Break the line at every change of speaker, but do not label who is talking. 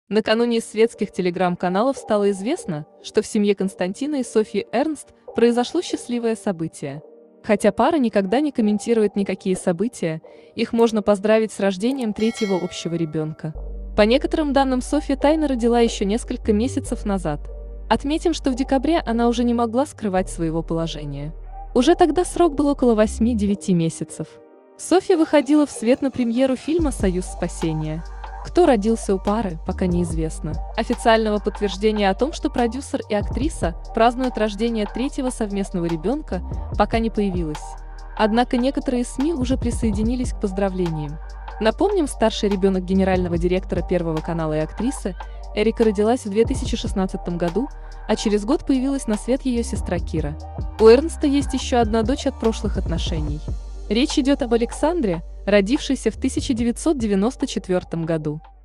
Накануне из светских телеграм-каналов стало известно, что в семье Константина и Софьи Эрнст произошло счастливое событие. Хотя пара никогда не комментирует никакие события, их можно поздравить с рождением третьего общего ребенка. По некоторым данным, Софья тайно родила еще несколько месяцев назад. Отметим, что в декабре она уже не могла скрывать своего положения. Уже тогда срок был около 8-9 месяцев. Софья выходила в свет на премьеру фильма «Союз спасения». Кто родился у пары, пока неизвестно. Официального подтверждения о том, что продюсер и актриса празднуют рождение третьего совместного ребенка, пока не появилось. Однако некоторые СМИ уже присоединились к поздравлениям. Напомним, старший ребенок генерального директора Первого канала и актрисы Эрика родилась в 2016 году, а через год появилась на свет ее сестра Кира. У Эрнста есть еще одна дочь от прошлых отношений. Речь идет об Александре, родившейся в 1994 году.